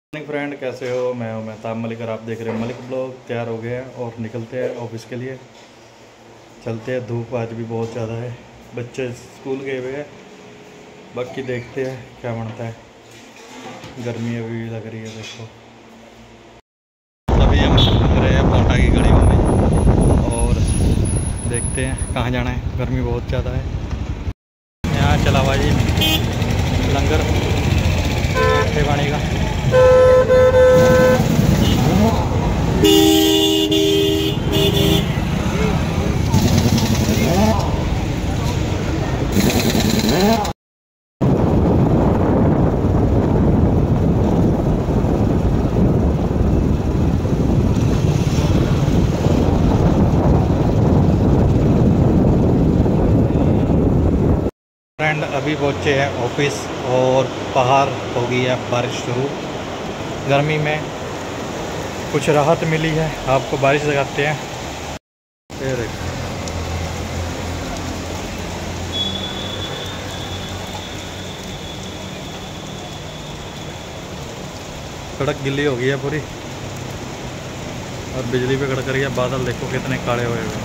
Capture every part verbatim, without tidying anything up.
Morning friend, कैसे हो? मैं हूं मेहताब मलिक और आप देख रहे हैं मलिक ब्लॉग। तैयार हो गए हैं और निकलते हैं ऑफिस के लिए। चलते हैं, धूप आज भी बहुत ज़्यादा है, बच्चे स्कूल गए हुए हैं। बाकी देखते हैं क्या बनता है। गर्मी अभी लग रही है, देखो। अभी हम घूम रहे हैं पोंटा की गलियों में और देखते हैं कहाँ जाना है। गर्मी बहुत ज़्यादा है। यहाँ चला हुआ जी लंगर ठे पानी का। फ्रेंड अभी पहुँचे हैं ऑफिस और बाहर हो गई है बारिश शुरू। गर्मी में कुछ राहत मिली है। आपको बारिश दिखाते हैं। ये देखो, सड़क गिल्ली हो गई है पूरी और बिजली पे कड़क रही है। बादल देखो कितने काले हुए हुए।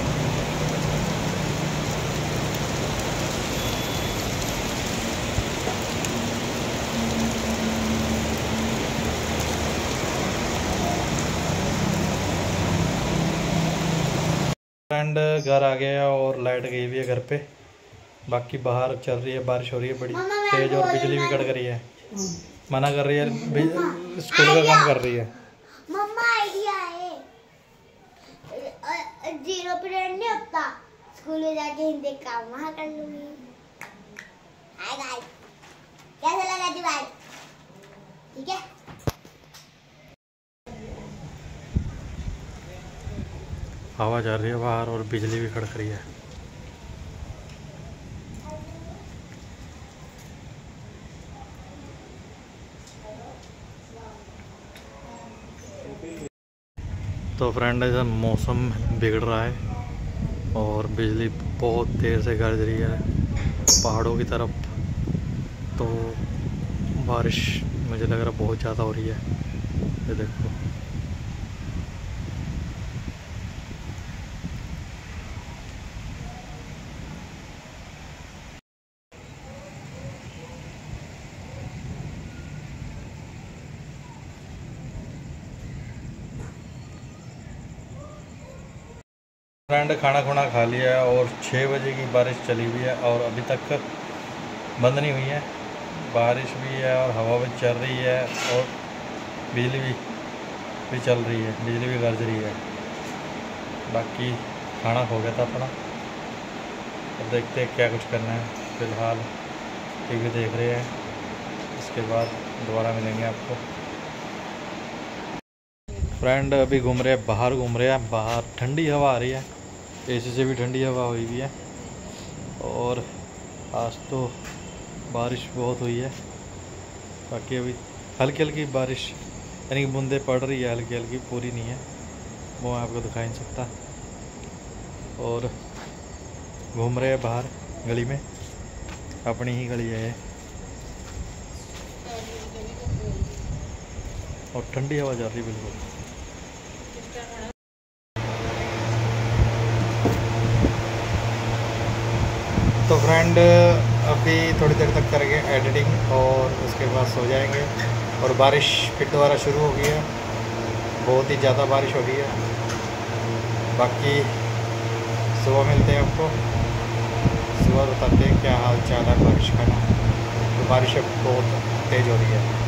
फ्रेंड घर आ गया और लाइट गई हुई है घर पे। बाकी बाहर चल रही है, बारिश हो रही है बड़ी तेज और बिजली भी कड़क रही है। मना कर रही है, स्कूल का काम कर रही है। मम्मा आइडिया है, जीरो पीरियड नहीं होता, स्कूल में जाके हिंदी काम वहाँ कर लूंगी। हाय गाइस, कैसा लगा जी भाई? ठीक है। हवा जा रही है बाहर और बिजली भी कड़क रही है। तो फ्रेंड ऐसा मौसम बिगड़ रहा है और बिजली बहुत तेज़ से गरज रही है पहाड़ों की तरफ। तो बारिश मुझे लग रहा बहुत ज़्यादा हो रही है। ये देखो, फ्रेंड खाना खुना खा लिया और छः बजे की बारिश चली हुई है और अभी तक बंद नहीं हुई है। बारिश भी है और हवा भी चल रही है और बिजली भी भी चल रही है, बिजली भी गरज रही है। बाकी खाना हो गया था अपना। अब देखते हैं क्या कुछ करना है। फ़िलहाल टीवी देख रहे हैं, इसके बाद दोबारा मिलेंगे आपको। फ्रेंड अभी घूम रहे हैं, बाहर घूम रहे हैं। बाहर ठंडी हवा आ रही है, एसी से भी ठंडी हवा हुई हुई है। और आज तो बारिश बहुत हुई है। बाकी अभी हल्की हल्की बारिश, यानी कि बूंदें पड़ रही है, हल्की हल्की, पूरी नहीं है, वो मैं आपको दिखा नहीं सकता। और घूम रहे हैं बाहर गली में, अपनी ही गली है और ठंडी हवा जा रही है बिल्कुल। तो फ्रेंड अभी थोड़ी देर तक करेंगे एडिटिंग और उसके बाद सो जाएंगे। और बारिश फिर दोबारा शुरू हो गई है, बहुत ही ज़्यादा बारिश हो रही है। बाकी सुबह मिलते हैं आपको, सुबह बताते हैं क्या हाल चाल है बारिश का ना। तो बारिश अब बहुत तेज़ हो रही है।